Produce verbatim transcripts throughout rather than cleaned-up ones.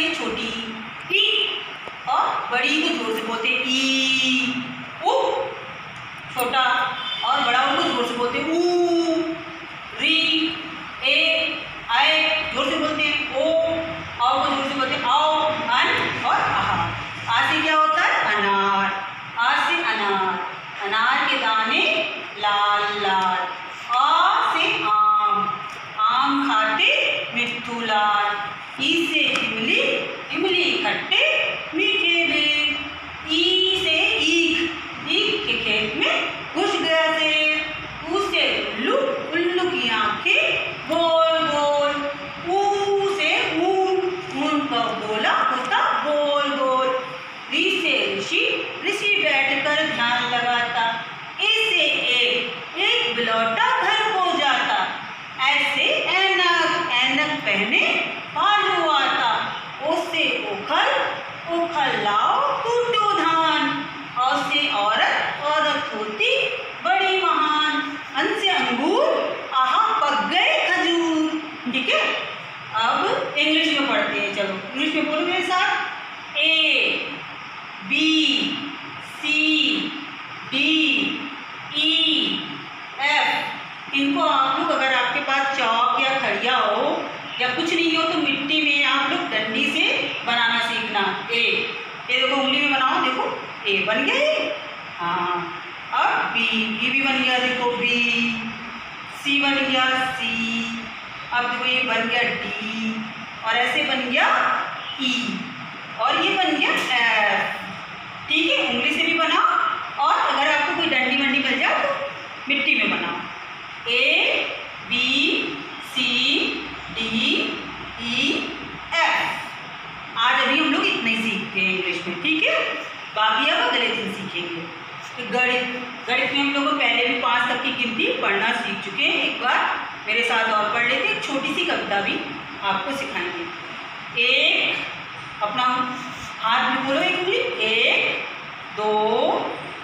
है छोटी ई, और बड़ी को जोर से बोलते ई। उ छोटा और बड़ा को जोर से बोलते ऊ। री ए आए जोर से बोलते हैं ओ, आओ को जोर से बोलते हैं आओ। अन और आहा। आ से क्या होता है अनार, आ से अनार, अनार के दाने लाल लाल। आ से आम, आम खाते मिट्ठू लाल। ई से इमली, इमली खट्टे मीठे बेर। ई से ईख, ईख के खेत में घुस गया शेर। ऊ से उल्लू, उल्लू की आंखें गोल गोल। ऊ से ऊन, ऊन का गोला होता गोल गोल। री से ऋषि, ऋषि बैठकर ध्यान लगाता। ए से एक, एक बिलौटा घर को जाता। ऐसे ऐनक, ऐनक पहने भालू आता। ओ से ओखल, ओखल लाओ कूटो धान। औ से औरत, औरत होती बड़ी महान। अन से अंगूर, आहा पक गए खजूर। ठीक है, अब इंग्लिश में पढ़ते हैं। चलो इंग्लिश में बोलो मेरे साथ। A B C D E F. इनको आप लोग, अगर आपके पास चौक या खड़िया हो या कुछ नहीं हो तो मिट्टी में आप लोग डंडी से बनाना सीखना। ए, ये देखो उंगली में बनाओ, देखो ए बन गया ये। हाँ, अब बी, बी भी बन गया, देखो बी। सी बन गया सी। अब देखो ये बन गया डी, और ऐसे बन गया ई, और ये बन गया एफ। ठीक है, उंगली से भी बनाओ, और अगर आपको कोई डंडी वंडी मिल जाए तो मिट्टी में बनाओ। A B C D E F. आज अभी हम लोग इतना ही सीखते हैं इंग्लिश में। ठीक है, बाकी अब अगले दिन सीखेंगे। तो गणित, गणित में हम लोग पहले भी पाँच तक की गिनती पढ़ना सीख चुके हैं। एक बार मेरे साथ और पढ़ लेते। एक छोटी सी कविता भी आपको सिखाएंगे। एक, अपना हाथ में बोलो एक उंगली। एक दो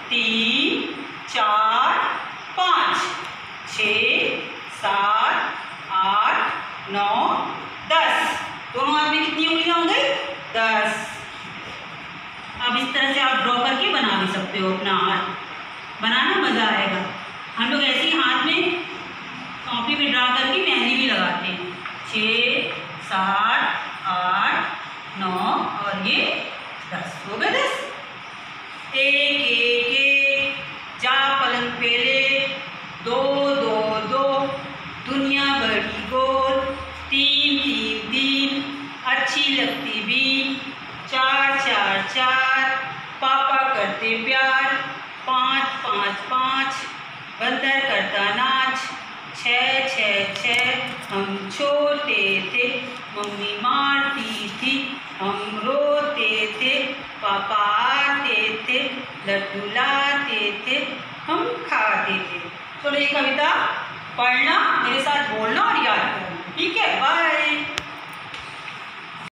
तीन चार पाँच छः सात आठ नौ दस। दोनों हाथ में कितनी उंगलियां हो गई? दस। अब इस तरह से आप ड्रॉ करके बना भी सकते हो अपना हाथ। बनाना मज़ा आएगा। हम लोग ऐसे ही हाथ में कॉपी में ड्रा करके मेहंदी भी लगाते हैं। छः सात आठ नौ और ये दस हो गए। दस। एक एक एक जा पलंग पे ले। दो दो दो दुनिया बड़ी गोल। तीन तीन तीन अच्छी लगती बीन। चार चार चार पापा करते प्यार। पाँच पाँच पाँच बंदर करता नाच। छः छः छः हम छोटे थे मम्मी मारती थी। हम रोते थे पापा आते थे लड्डू लाते थे हम खाते थे। चलो ये कविता पढ़ना, मेरे साथ बोलना और याद करना। ठीक है, बाय।